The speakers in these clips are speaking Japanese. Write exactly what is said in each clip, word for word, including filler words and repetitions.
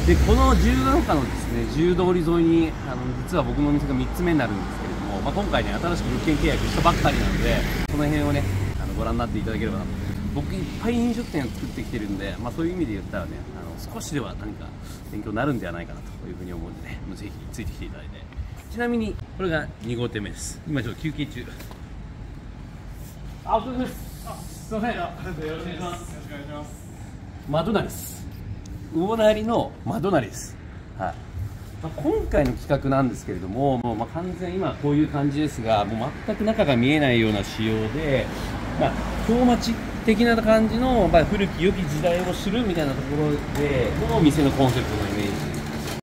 でこの自由が丘のですね自由通り沿いにあの実は僕のお店がみっつめになるんですけれども、まあ、今回ね新しく物件契約したばっかりなのでこの辺をねあのご覧になっていただければなと。僕いっぱい飲食店を作ってきてるんで、まあ、そういう意味で言ったらねあの少しでは何か勉強になるんではないかなというふうに思うんでねぜひついてきていただいて。ちなみにこれがに号店目です。今ちょっと休憩中。あ、お疲れ様です。すみません。よろしくお願いします。よろしくお願いします。窓なりです。魚なりの窓なりです。はい。まあ、今回の企画なんですけれども、もうまあ完全今こういう感じですが、もう全く中が見えないような仕様で、まあ京町的な感じのまあ古き良き時代を知るみたいなところでの店のコンセプトのイメージ。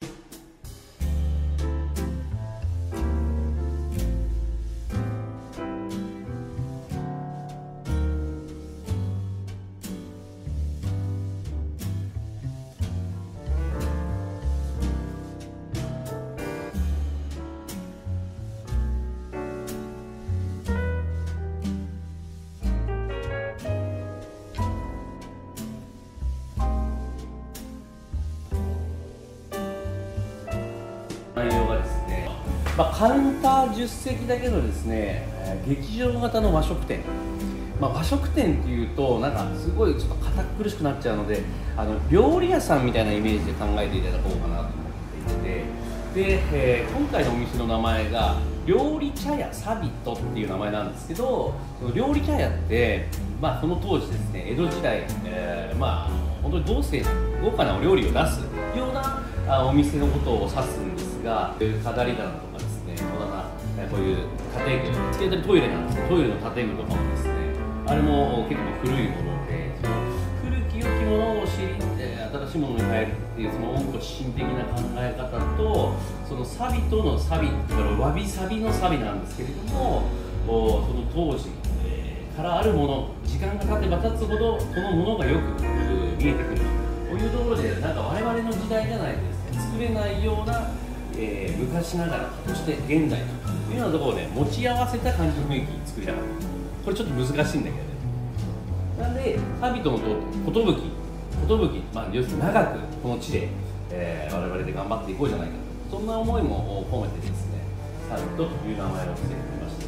内容がですね、まあ、カウンターじゅっせきだけどですね、劇場型の和食店、まあ、和食店っていうとなんかすごいちょっと堅苦しくなっちゃうので、あの料理屋さんみたいなイメージで考えていただこうかなと思っていて、で、えー、今回のお店の名前が料理茶屋サビットっていう名前なんですけど、その料理茶屋って、まあ、この当時ですね江戸時代、えー、まあ本当に豪勢豪華なお料理を出すようなあお店のことを指すんですが、飾り棚とかですね、小棚、こういう建具、つけてるトイレなんですけど、トイレの建具とかもですね、あれも結構古いもので、その古き良きものを知り、新しいものに変えるっていう、その温故知新的な考え方と、そのサビとのサビ、だからわびさびのサビなんですけれども、その当時からあるもの、時間が経てば経つほど、このものがよく見えてくる。こういうところで、なんか我々の時代じゃないですね、作れないような、えー、昔ながら、そして現代というようなところで持ち合わせた感じの雰囲気に作りたかった。これちょっと難しいんだけどね。なんで、サビトのと、ことぶき、ことぶき、まあ、要するに長くこの地で、えー、我々で頑張っていこうじゃないかと、そんな思いも込めてですね、サビトという名前を付けてみました。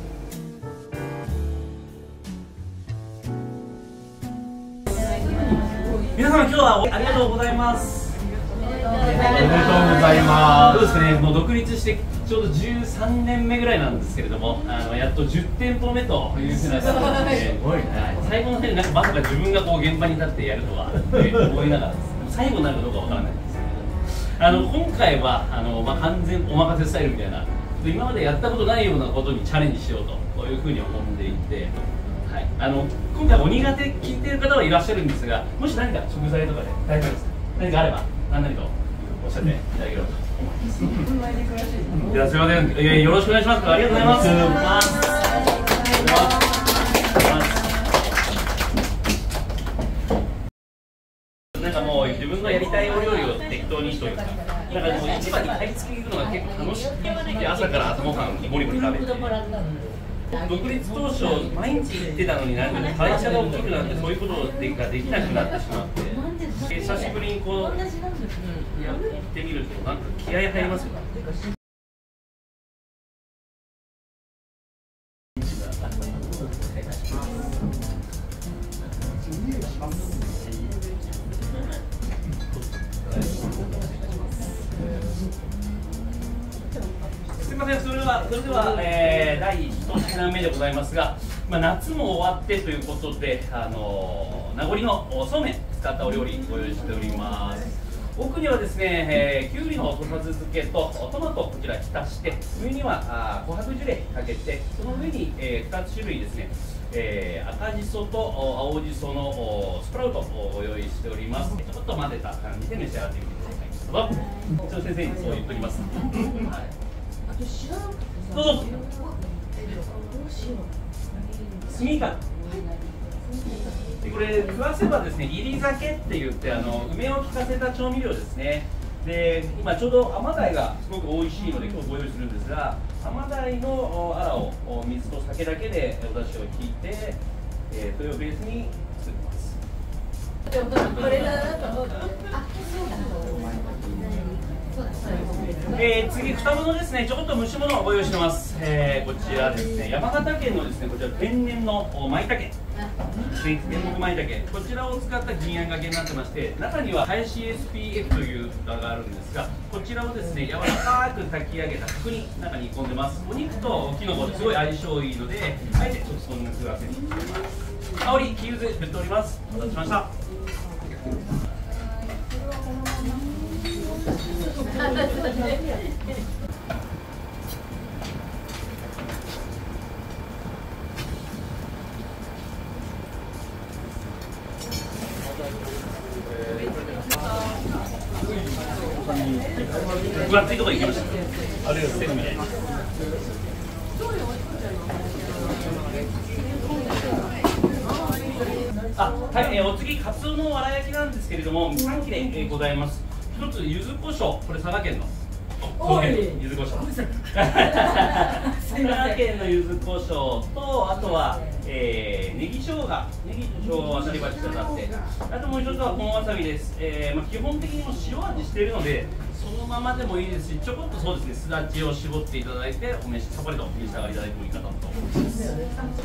皆様今日はありがとうございます。 おめでとうございます。 そうですね、もう独立してちょうどじゅうさんねんめぐらいなんですけれども、あのやっとじゅってんぽめというふうな形で、最後の辺なんかまさか自分がこう現場に立ってやるとはって思いながらですね、最後になるかどうかわからないんですけど、あの今回はあの、まあ、完全お任せスタイルみたいな、今までやったことないようなことにチャレンジしようとこういうふうに思っていて。はい、あの今回お苦手聞いている方はいらっしゃるんですが、もし何か食材とかで大丈夫ですか、何かあれば何々とおっしゃっていただければと思います。いや、すみません、えー、よろしくお願いします。ありがとうございます。なんかもう自分のやりたいお料理を適当にしというか、なんかもう市場に買い付けに行くのが結構楽しくて、朝から朝ごはんモリモリ食べて。独立当初毎日行ってたのになんか会社が大きくなってそういうことができなくなってしまって、久しぶりにこうやってみるとなんか気合い入りますよね。すみません、それはそれでは、えー、だいいち品目でございますが、まあ、夏も終わってということで、あのー、名残のそうめん使ったお料理ご用意しております。奥にはですね、えー、きゅうりの土佐漬けとトマトをこちら浸して、上にはあ琥珀ジュレかけて、その上に、えー、ふたつ種類ですね、えー、赤じそと青じそのスプラウトをご用意しております。ちょっと混ぜた感じで召し上がってみてください。どうぞ。先生にそう言っております。はい、どうぞ。スミカン。でこれ食わせばですね、入り酒って言ってあの梅を効かせた調味料ですね。で今ちょうど甘鯛がすごく美味しいので今日ご用意するんですが、甘鯛のアラを水と酒だけでお出汁を引いて、えー、それをベースに作ってます。これだなと思って。あ、そうだ。 えー、次、双物ですね、ちょこっと蒸し物をご用意してます。えー、こちらですね、山形県のですね、こちら天然の舞茸、天然舞茸、こちらを使った銀あんがけになってまして、中には林 エスピーエフ という名があるんですが、こちらをですね、柔らかく炊き上げた角煮中に煮込んでます。お肉とキノコすごい相性いいので、あえてちょっとそんな組み合わせにしてます。香り、黄柚子振っております。お待たせしました。分厚いところ行きました。ありがとうございます。あ、はい、えー、お次、カツオのわら焼きなんですけれども、さん切れ、えー、ございます。一つ、柚子胡椒、これ佐賀県の。柚子胡椒。佐賀県の柚子胡椒と、あとは、えー、ネギ生姜、ネギと生姜を当たり鉢となって、あともう一つは本わさびです。えーまあ、基本的にも塩味しているので、そのままでもいいですし、ちょこっとそうですね、すだちを絞っていただいて、お召しさっぱりとお召し上がりいただいてもいいかなと思います。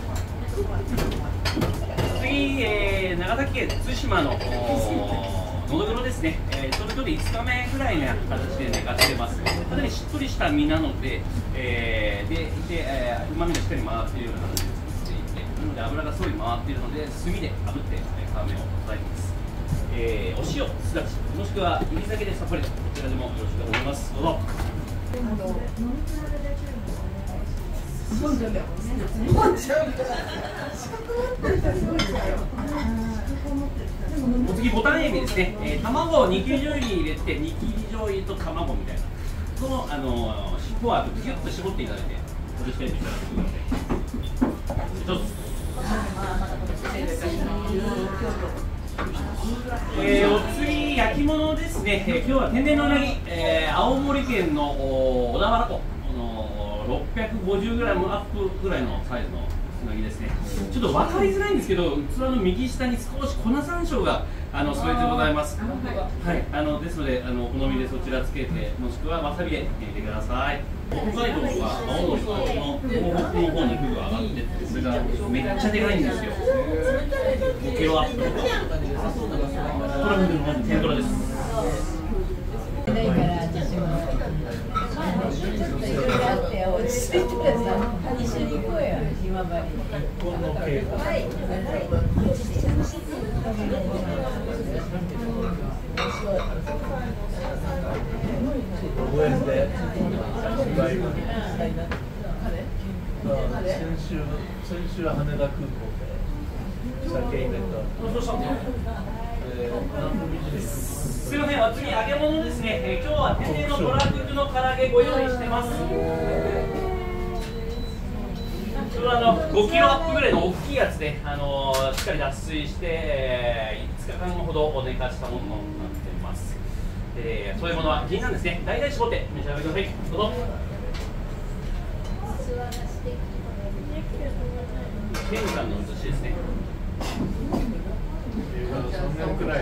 次、えー、長崎県対馬ののどぐろですね、えー、それぞれいつかめぐらいの形で寝かせてます。かなりしっとりした身なので、えー、で、で、えー、うまみがしっかり回っているような形で作っていて、なので油がすごい回っているので、炭で炙って、えー、皮目を叩いています。えー、お塩、すだち、もしくは煎り酒でさっぱりと、こちらでもよろしく思います。どうぞ。お次、ボタンエビですね、えー、卵を煮切り醤油に入れて、煮切り醤油と卵みたいな、その、あのー、尻尾はギュッと絞っていただいて、おろしていただください。どうぞ。えー、お次、焼き物ですね、えー、今日は天然のうなぎ、えー、青森県の小田原湖のろっぴゃくごじゅうグラムアップぐらいのサイズのうなぎですね。ちょっと分かりづらいんですけど、器の右下に少し粉山椒があの添えてございます。はい、あのですので、あのお好みでそちらつけて、もしくはわさびで入れてください。北海道は青森の東北の方にフグが上がって、それがめっちゃでかいんですよ。ごキロアップとか。トラフグの天ぷらです。だから私もちょっといろいろあって落ち着いてさ、一緒に行こうよ、今治。はい。 先週、先週は羽田空港で酒入れた。 すみません、お次揚げ物ですね。えー、今日は天然のトラフグの唐揚げご用意してます。それはあのごキロアップぐらいの大きいやつで、あのー、しっかり脱水して、えー、いつかかんほど寝かしたものになっています。えー、そういうものは銀なんですね。大々絞って召し上がりください。どうぞ。天さんの写しですね。 さんねんくらい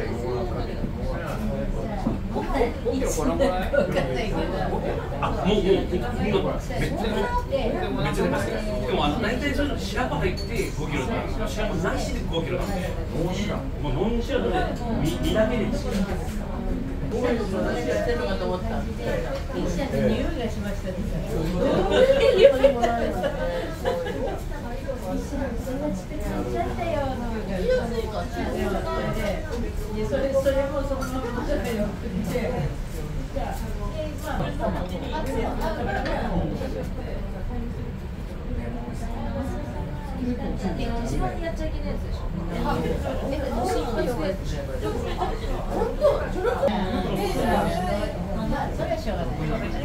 ごキロこのぐらい。あ、もうもうめっちゃ別でます。でもあの大体そういうの白子入ってごキロなんですよ。白子なしでごキロなんで。もうノン白で身だけで。どういう話やってるのかと思った。T シャツ匂いがしましたね。それそれもそのまま食べよって一番やっちゃいけないやつでしょ。本当？それはしょうがない。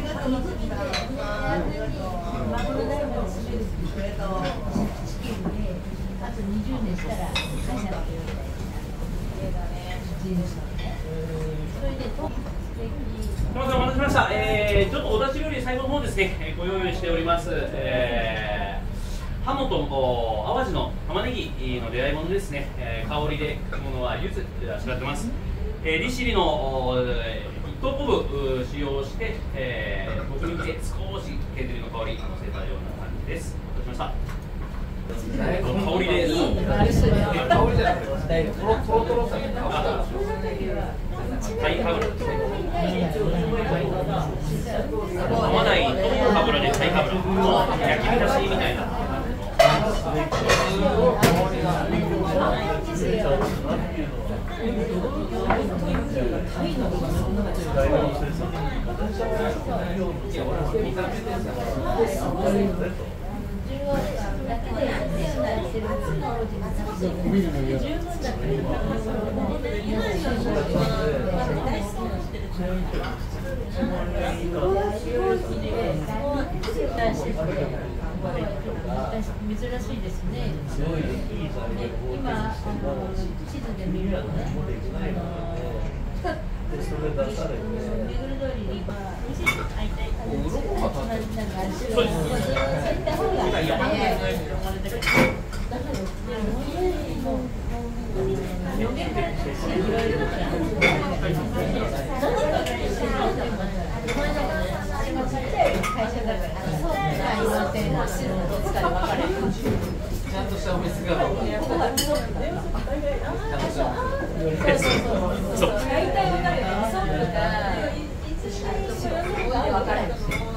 マグロ大根するそれとチキンであとにじゅうねんしたら会社の病院で。それでと。すみません、お待たせしました。えー、ちょっとお出し料理最後の方ですね、ご用意しております。えー、ハモと淡路の玉ねぎの出会い物ですね。えー、香りで書くものは柚子であしらってます。えー、利尻のトコブ使用して、えー、僕に向け少し削りの香り乗せたような感じです。お待たせしました。香りです。香りじゃなくて、トロトロトロさにタイカブラですね。甘鯛と油でタイカブラの焼き浸しみたいな。 珍しいですね。今地図で見るとね、目黒通りに会いたい感じで、そういった方がいいよね。会社だから、そう、ちゃんとしたお店が。そう。大体わかるよね。そうとか、いつしかいつしかわかるし。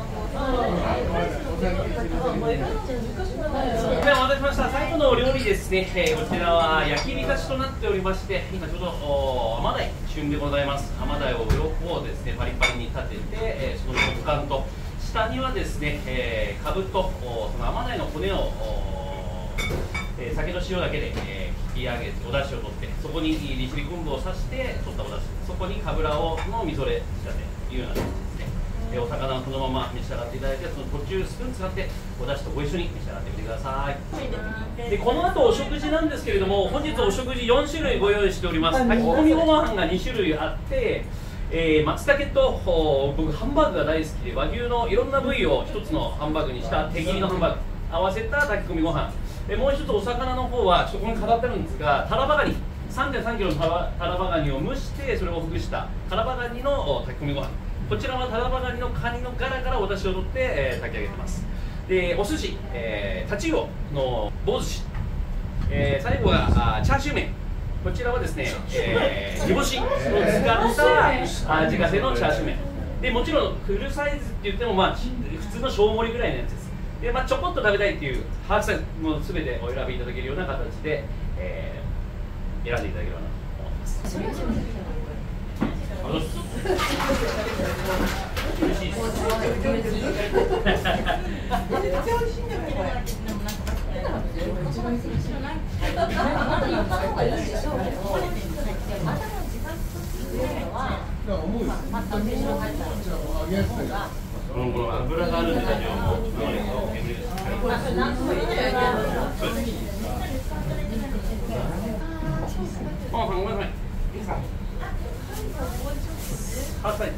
お待たせしました。最後のお料理ですね、えー、こちらは焼き浸しとなっておりまして、今ちょうど甘鯛旬でございます。甘鯛を両方ですねパリパリに立てて、えー、その食感と下にはですね、えー、かぶとその甘鯛の骨を、えー、酒と塩だけで、えー、引き上げてお出汁を取って、そこに利尻昆布を刺して取ったお出汁、そこにかぶらをのみぞれしたというような感じですね。お魚をそのまま召し上がっていただいて、その途中スプーン使ってお出汁とご一緒に召し上がってみてください。でこの後お食事なんですけれども、本日お食事よん種類ご用意しております。炊き込みご飯がに種類あって、えー、松茸と僕ハンバーグが大好きで、和牛のいろんな部位を一つのハンバーグにした手切りのハンバーグ合わせた炊き込みご飯、えもう一つお魚の方はちょっとここに飾ってるんですが、タラバガニ さんてんさんキロのタラバガニを蒸してそれをほぐしたタラバガニの炊き込みご飯、こちらはタラバガニのカニのガラからお出汁を取って、えー、炊き上げてます。でお寿司、えー、タチウオの棒寿司、えー、最後があチャーシュー麺、こちらはですね、えー、煮干しを使った自家製のチャーシュー麺で、もちろんフルサイズって言っても、まあ、普通の小盛りぐらいのやつです。で、まあ、ちょこっと食べたいっていうハーフサイズも全てお選びいただけるような形で、えー、選んでいただければなと思います。美味しいです。この油があるんで大丈夫。あ、ごめんなさい。はっさい。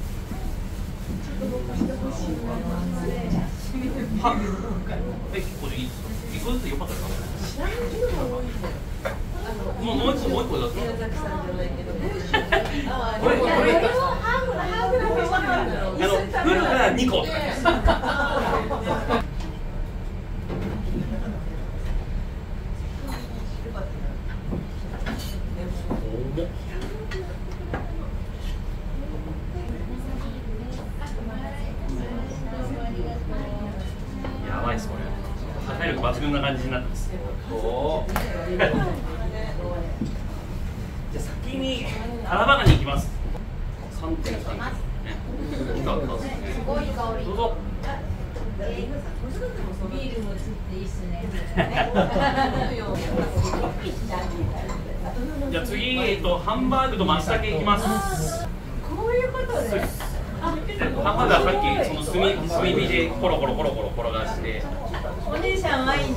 は、え、これいい。一個ずつよかったですか。もうもう一個もう一個出す。これこれ。あのフルが二個。やばいですこれ。破壊力抜群な感じになってます。おじゃあ先にタラバガニ行きます。三点三。すごい香り。どうぞ。ビールもつっていいっすね。じゃあ次、えっとハンバーグと松茸いきます。 こういうことで。 ハンバーグはさっきその炭炭火でコロコロコロコロ転がして。 お姉さんワインです。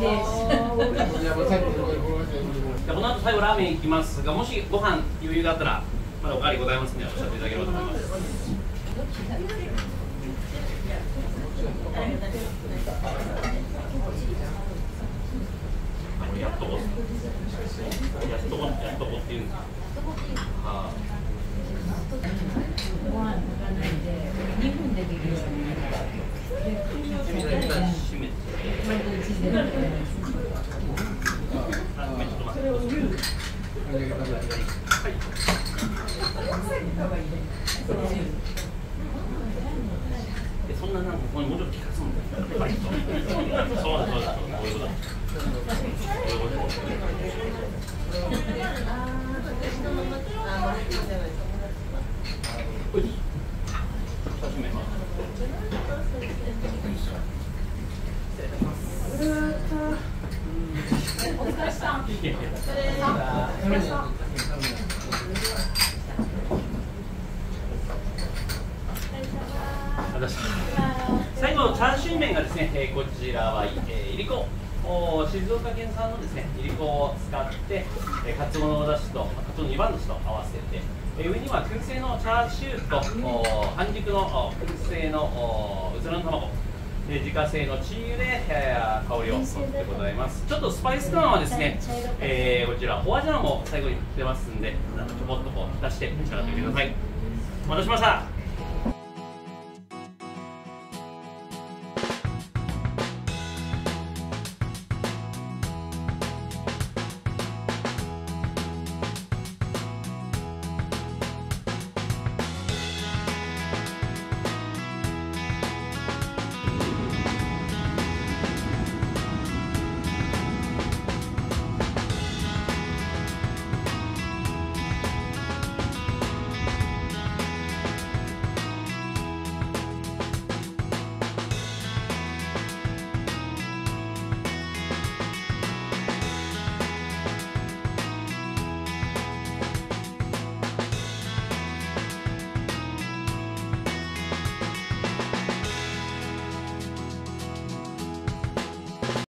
この後最後ラーメンいきますが、もしご飯余裕があったらまだおかわりございますのでおっしゃっていただければと思います。やっとこ、やっとこ、やっとこっていうんですか。はあ。 これもうちょっと聞かすんだよ。はい、そうですそうです。こういうことだ。こういうこと。うい。二つ目。 お疲れさん。 最後のチャーシュー麺がですね、えー、こちらは、えー、いりこ、静岡県産のですね、いりこを使って、えー、かつおのお出汁と、かつおの二番出汁と合わせて、えー、上には燻製のチャーシューと、半熟の燻製のうずらの卵、で自家製のチー油で、えー、香りをとってございます。ちょっとスパイス感はですね、えー、こちらホアジャオも最後に振ってますんで、ちょこっとこう出して召し上がってみてください。お待たせしました。